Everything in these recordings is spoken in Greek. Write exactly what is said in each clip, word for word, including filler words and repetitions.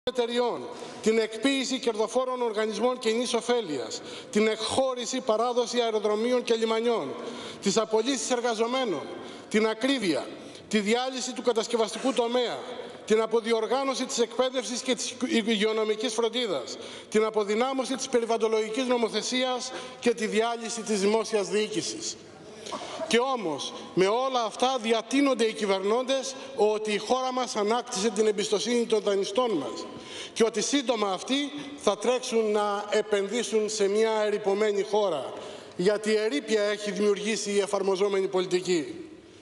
εταιριών, την εκποίηση κερδοφόρων οργανισμών κοινής ωφέλειας, την εκχώρηση παράδοση αεροδρομίων και λιμανιών, τις απολύσεις εργαζομένων, την ακρίβεια, τη διάλυση του κατασκευαστικού τομέα, την αποδιοργάνωση της εκπαίδευσης και της υγειονομικής φροντίδας, την αποδυνάμωση της περιβαλλοντολογικής νομοθεσίας και τη διάλυση της δημόσιας διοίκησης. Και όμως, με όλα αυτά διατείνονται οι κυβερνώντες ότι η χώρα μας ανάκτησε την εμπιστοσύνη των δανειστών μας και ότι σύντομα αυτοί θα τρέξουν να επενδύσουν σε μια ερειπωμένη χώρα, γιατί ερείπια έχει δημιουργήσει η εφαρμοζόμενη πολιτική.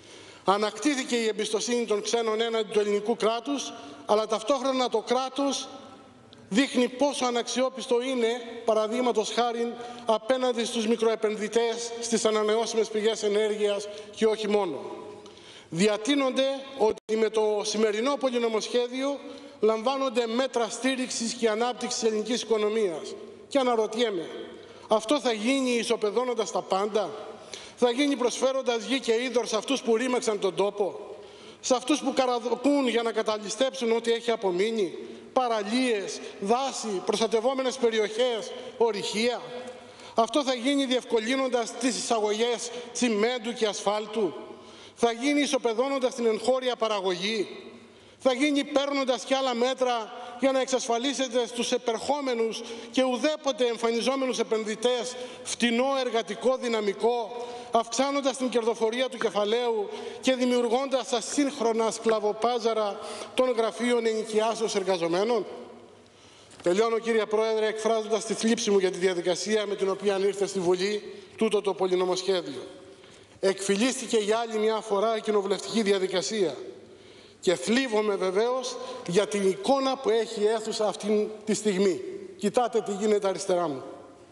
Ανακτήθηκε η εμπιστοσύνη των ξένων έναντι του ελληνικού κράτους, αλλά ταυτόχρονα το κράτος δείχνει πόσο αναξιόπιστο είναι, παραδείγματος χάριν, απέναντι στους μικροεπενδυτές στις ανανεώσιμες πηγές ενέργειας και όχι μόνο. Διατείνονται ότι με το σημερινό πολυνομοσχέδιο λαμβάνονται μέτρα στήριξης και ανάπτυξης της ελληνικής οικονομίας. Και αναρωτιέμαι, αυτό θα γίνει ισοπεδώνοντας τα πάντα? Θα γίνει προσφέροντας γη και είδωρ σε αυτούς που ρήμαξαν τον τόπο? Σε αυτούς που καραδοκούν για να καταλυστέψουν ό,τι έχει απομείνει? Παραλίες, δάση, προστατευόμενες περιοχές, ορυχεία? Αυτό θα γίνει διευκολύνοντας τις εισαγωγές τσιμέντου και ασφάλτου? Θα γίνει ισοπεδώνοντας την εγχώρια παραγωγή? Θα γίνει παίρνοντας και άλλα μέτρα για να εξασφαλίσετε στους επερχόμενους και ουδέποτε εμφανιζόμενους επενδυτές φτηνό εργατικό δυναμικό, αυξάνοντας την κερδοφορία του κεφαλαίου και δημιουργώντας τα σύγχρονα σκλαβοπάζαρα των γραφείων ενοικιάσεως εργαζομένων? Τελειώνω, κύριε Πρόεδρε, εκφράζοντας τη θλίψη μου για τη διαδικασία με την οποία ήρθε στη Βουλή τούτο το πολυνομοσχέδιο. Εκφυλίστηκε για άλλη μια φορά η κοινοβουλευτική διαδικασία. Και θλίβομαι βεβαίως για την εικόνα που έχει η αίθουσα αυτή τη στιγμή. Κοιτάτε τι γίνεται αριστερά μου.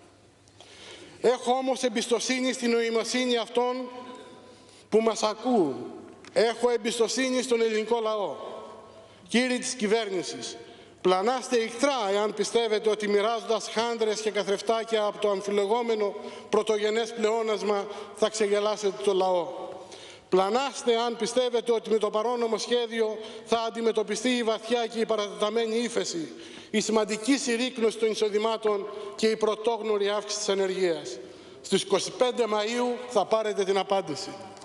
Έχω όμως εμπιστοσύνη στην νοημοσύνη αυτών που μας ακούν. Έχω εμπιστοσύνη στον ελληνικό λαό. Κύριοι της κυβέρνησης, πλανάστε ηχθρά εάν πιστεύετε ότι μοιράζοντας χάντρες και καθρεφτάκια από το αμφιλεγόμενο πρωτογενές πλεόνασμα θα ξεγελάσετε το λαό. Πλανάστε αν πιστεύετε ότι με το παρόν νομοσχέδιο θα αντιμετωπιστεί η βαθιά και η παρατεταμένη ύφεση, η σημαντική συρρίκνωση των εισοδημάτων και η πρωτόγνωρη αύξηση της ανεργίας. Στις είκοσι πέντε Μαΐου θα πάρετε την απάντηση.